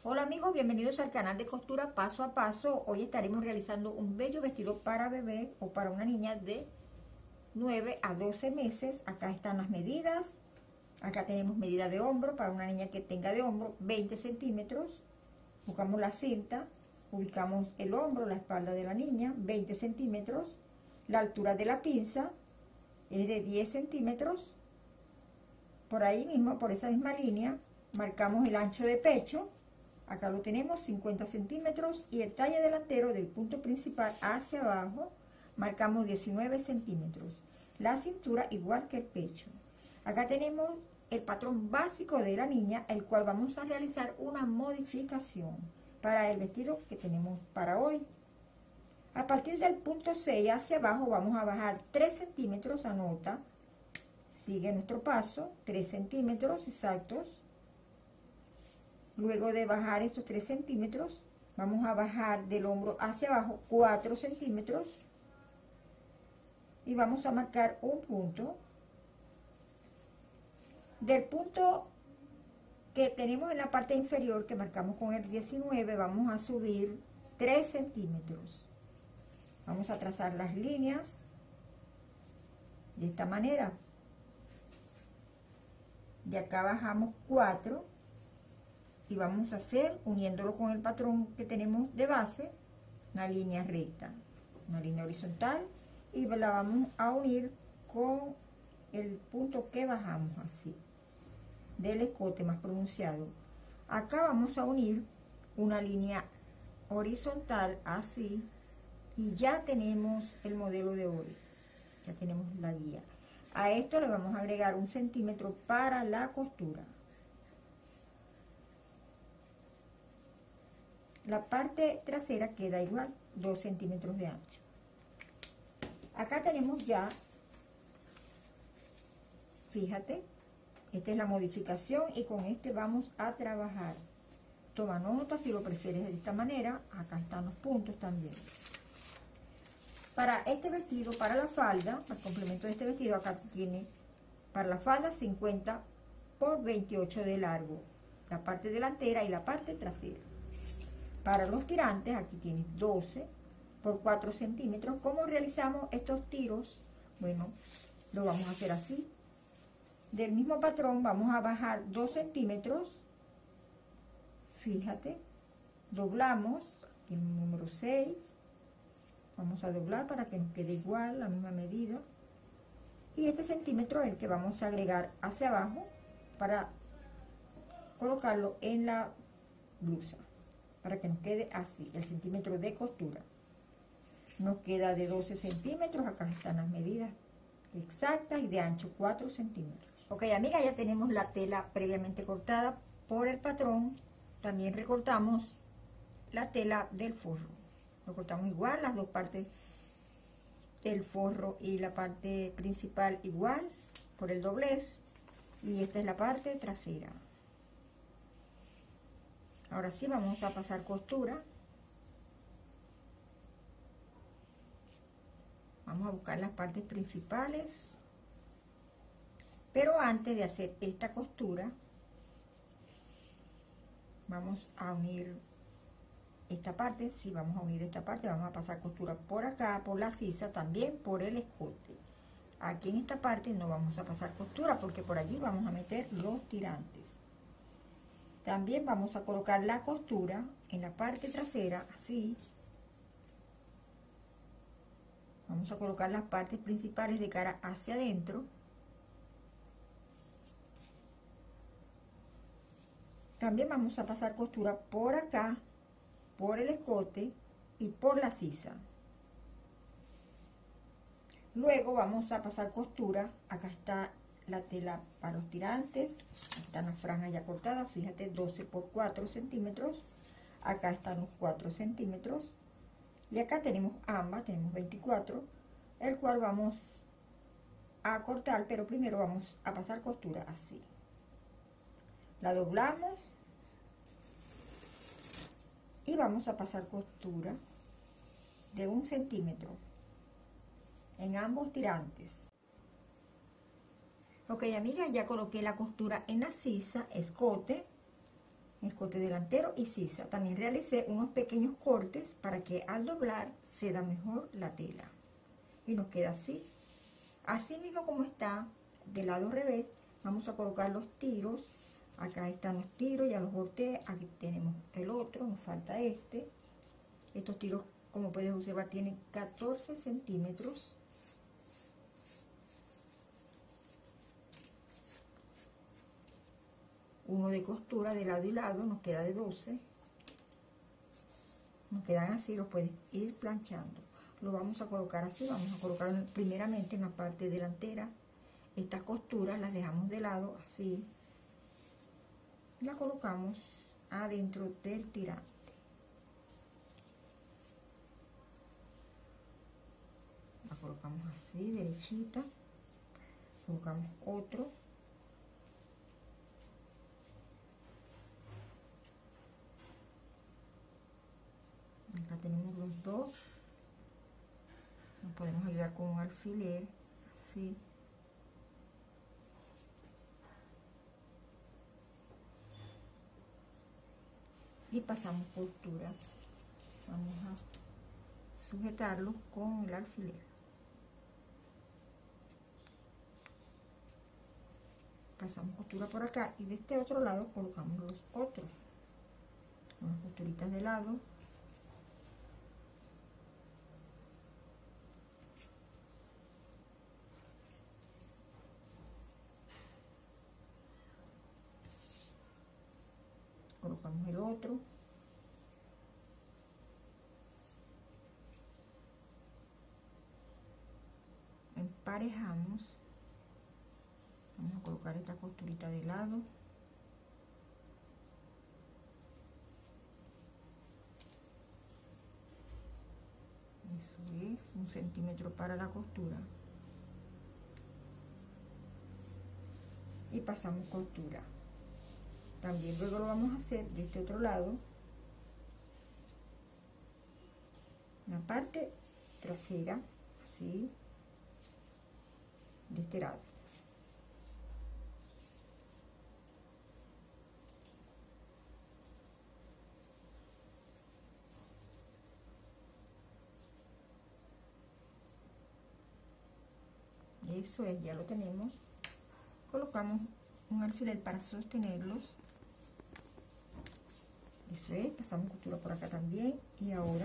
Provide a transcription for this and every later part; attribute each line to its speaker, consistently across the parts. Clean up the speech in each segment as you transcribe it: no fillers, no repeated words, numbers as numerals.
Speaker 1: Hola amigos, bienvenidos al canal de costura paso a paso. Hoy estaremos realizando un bello vestido para bebé o para una niña de 9 a 12 meses. Acá están las medidas. Acá tenemos medida de hombro para una niña que tenga de hombro 20 centímetros. Buscamos la cinta, ubicamos el hombro, la espalda de la niña, 20 centímetros. La altura de la pinza es de 10 centímetros. Por ahí mismo, por esa misma línea, marcamos el ancho de pecho. Acá lo tenemos, 50 centímetros, y el talle delantero del punto principal hacia abajo, marcamos 19 centímetros. La cintura igual que el pecho. Acá tenemos el patrón básico de la niña, el cual vamos a realizar una modificación para el vestido que tenemos para hoy. A partir del punto 6 hacia abajo vamos a bajar 3 centímetros, anota, sigue nuestro paso, 3 centímetros exactos. Luego de bajar estos 3 centímetros, vamos a bajar del hombro hacia abajo 4 centímetros y vamos a marcar un punto. Del punto que tenemos en la parte inferior, que marcamos con el 19, vamos a subir 3 centímetros. Vamos a trazar las líneas de esta manera. De acá bajamos 4. Y vamos a hacer, uniéndolo con el patrón que tenemos de base, una línea recta, una línea horizontal, y la vamos a unir con el punto que bajamos así, del escote más pronunciado. Acá vamos a unir una línea horizontal así, y ya tenemos el modelo de hoy, ya tenemos la guía. A esto le vamos a agregar 1 centímetro para la costura. La parte trasera queda igual, 2 centímetros de ancho. Acá tenemos ya, fíjate, esta es la modificación y con este vamos a trabajar. Toma nota si lo prefieres de esta manera, acá están los puntos también. Para este vestido, para la falda, para el complemento de este vestido, acá tiene para la falda 50 por 28 de largo, la parte delantera y la parte trasera. Para los tirantes, aquí tienes 12 por 4 centímetros. ¿Cómo realizamos estos tiros? Bueno, lo vamos a hacer así. Del mismo patrón vamos a bajar 2 centímetros. Fíjate, doblamos, el número 6. Vamos a doblar para que nos quede igual, la misma medida. Y este centímetro es el que vamos a agregar hacia abajo para colocarlo en la blusa, para que nos quede así, el centímetro de costura. Nos queda de 12 centímetros, acá están las medidas exactas, y de ancho 4 centímetros. Ok, amiga, ya tenemos la tela previamente cortada por el patrón. También recortamos la tela del forro. Lo cortamos igual, las dos partes del forro y la parte principal igual, por el doblez. Y esta es la parte trasera. Ahora sí vamos a pasar costura. Vamos a buscar las partes principales. Pero antes de hacer esta costura, vamos a unir esta parte. Sí, vamos a unir esta parte. Vamos a pasar costura por acá, por la sisa, también por el escote. Aquí en esta parte no vamos a pasar costura porque por allí vamos a meter los tirantes. También vamos a colocar la costura en la parte trasera, así. Vamos a colocar las partes principales de cara hacia adentro. También vamos a pasar costura por acá, por el escote y por la sisa. Luego vamos a pasar costura, acá está la tela para los tirantes, están las franjas ya cortadas, fíjate, 12 por 4 centímetros, acá están los 4 centímetros, y acá tenemos ambas, tenemos 24, el cual vamos a cortar, pero primero vamos a pasar costura así. La doblamos y vamos a pasar costura de 1 centímetro en ambos tirantes. Ok, amiga, ya coloqué la costura en la sisa, escote. escote delantero y sisa. También realicé unos pequeños cortes para que al doblar ceda mejor la tela. Y nos queda así. Así mismo como está del lado revés, vamos a colocar los tiros. Acá están los tiros, ya los volteé. Aquí tenemos el otro, nos falta este. Estos tiros, como puedes observar, tienen 14 centímetros. Uno de costura de lado y lado, nos queda de 12. Nos quedan así, los puedes ir planchando. Lo vamos a colocar así, vamos a colocar primeramente en la parte delantera. Estas costuras las dejamos de lado, así. La colocamos adentro del tirante. La colocamos así, derechita. Colocamos otro. Acá tenemos los dos. Nos podemos ayudar con un alfiler, así. Y pasamos costura. Vamos a sujetarlo con el alfiler. Pasamos costura por acá y de este otro lado colocamos los otros. Unas costuritas de lado. Colocamos el otro. Emparejamos. Vamos a colocar esta costurita de lado. Eso es, 1 centímetro para la costura. Y pasamos costura. También luego lo vamos a hacer de este otro lado. La parte trasera, así, de este lado. Eso es, ya lo tenemos. Colocamos un alfiler para sostenerlos. Eso es, pasamos costura por acá también. Y ahora,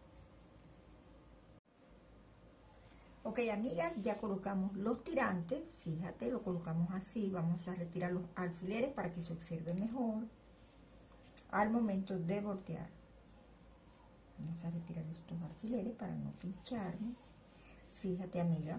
Speaker 1: ok, amigas, ya colocamos los tirantes. Fíjate, lo colocamos así. Vamos a retirar los alfileres para que se observe mejor al momento de voltear. Vamos a retirar estos alfileres para no pincharme. Fíjate, amiga,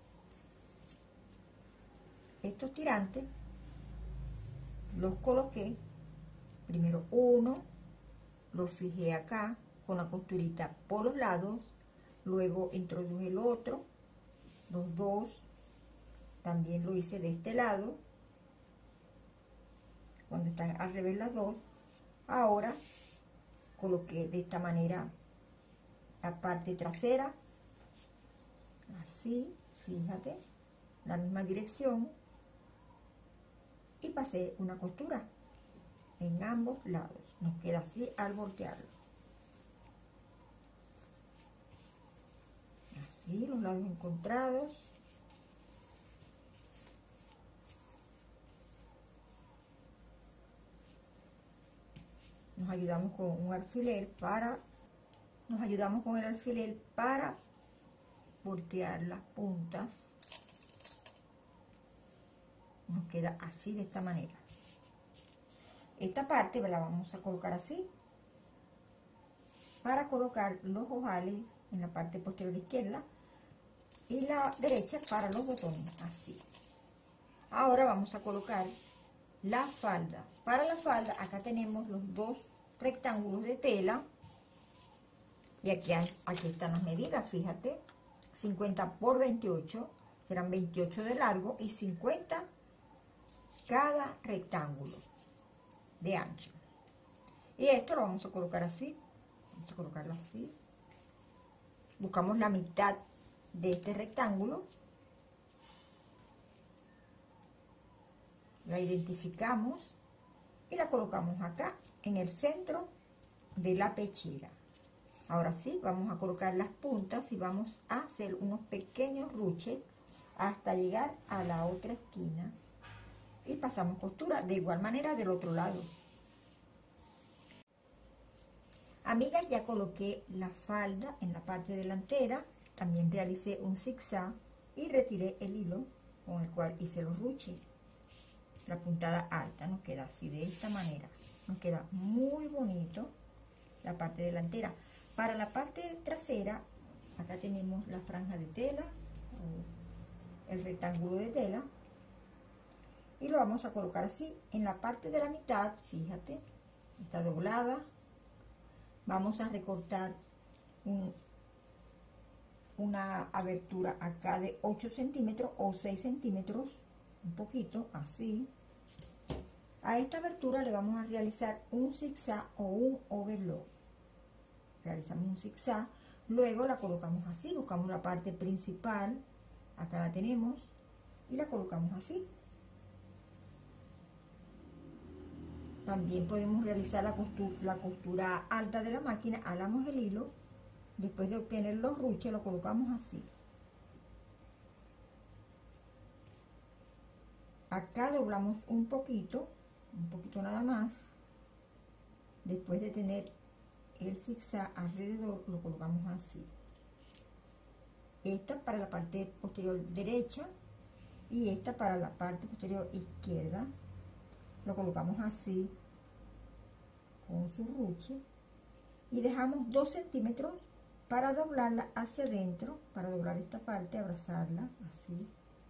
Speaker 1: estos tirantes los coloqué, primero uno, lo fijé acá con la costurita por los lados, luego introduje el otro, los dos, también lo hice de este lado, cuando están al revés las dos. Ahora coloqué de esta manera la parte trasera, así, fíjate, la misma dirección, y pasé una costura en ambos lados. Nos queda así al voltearlo. Así, los lados encontrados. Nos ayudamos con un alfiler para... Nos ayudamos con el alfiler para voltear las puntas. Nos queda así, de esta manera. Esta parte la vamos a colocar así para colocar los ojales en la parte posterior izquierda y la derecha para los botones, así. Ahora vamos a colocar la falda. Para la falda acá tenemos los dos rectángulos de tela y aquí están las medidas, fíjate, 50 por 28, serán 28 de largo y 50 cada rectángulo de ancho. Y esto lo vamos a colocar así. Vamos a colocarlo así. Buscamos la mitad de este rectángulo. La identificamos y la colocamos acá en el centro de la pechera. Ahora sí, vamos a colocar las puntas y vamos a hacer unos pequeños ruches hasta llegar a la otra esquina y pasamos costura de igual manera del otro lado. Amigas, ya coloqué la falda en la parte delantera, también realicé un zigzag y retiré el hilo con el cual hice los ruches. La puntada alta nos queda así, de esta manera, nos queda muy bonito la parte delantera. Para la parte trasera, acá tenemos la franja de tela, el rectángulo de tela, y lo vamos a colocar así en la parte de la mitad. Fíjate, está doblada. Vamos a recortar una abertura acá de 8 centímetros o 6 centímetros, un poquito así. A esta abertura le vamos a realizar un zigzag o un overlock. Realizamos un zigzag, luego la colocamos así, buscamos la parte principal, acá la tenemos, y la colocamos así. También podemos realizar la costura alta de la máquina, alamos el hilo, después de obtener los ruches lo colocamos así. Acá doblamos un poquito nada más, después de tener el zigzag alrededor lo colocamos así. Esta para la parte posterior derecha y esta para la parte posterior izquierda. Lo colocamos así con su ruche y dejamos 2 centímetros para doblarla hacia adentro, para doblar esta parte, abrazarla así,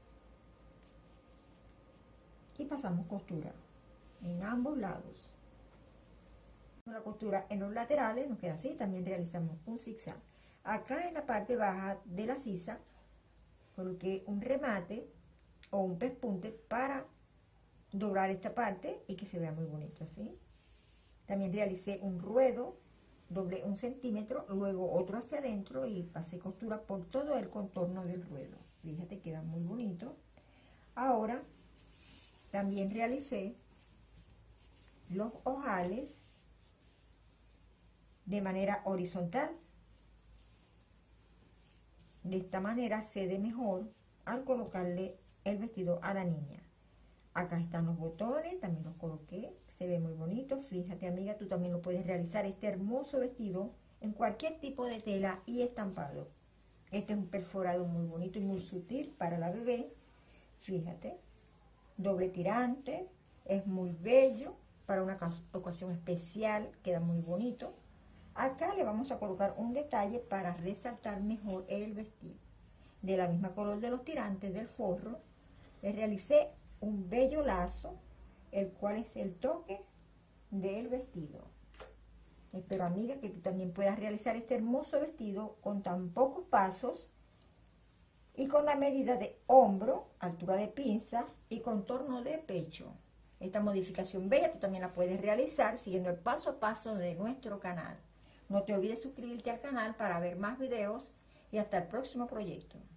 Speaker 1: y pasamos costura en ambos lados. La costura en los laterales nos queda así. También realizamos un zigzag. Acá en la parte baja de la sisa coloqué un remate o un pespunte para doblar esta parte y que se vea muy bonito así. También realicé un ruedo, doblé 1 centímetro, luego otro hacia adentro y pasé costura por todo el contorno del ruedo. Fíjate, queda muy bonito. Ahora también realicé los ojales de manera horizontal. De esta manera se ve mejor al colocarle el vestido a la niña. Acá están los botones, también los coloqué, se ve muy bonito. Fíjate, amiga, tú también lo puedes realizar, este hermoso vestido, en cualquier tipo de tela y estampado. Este es un perforado muy bonito y muy sutil para la bebé. Fíjate, doble tirante, es muy bello, para una ocasión especial, queda muy bonito. Acá le vamos a colocar un detalle para resaltar mejor el vestido. De la misma color de los tirantes del forro, le realicé un bello lazo, el cual es el toque del vestido. Espero, amiga, que tú también puedas realizar este hermoso vestido con tan pocos pasos y con la medida de hombro, altura de pinza y contorno de pecho. Esta modificación bella tú también la puedes realizar siguiendo el paso a paso de nuestro canal. No te olvides suscribirte al canal para ver más videos y hasta el próximo proyecto.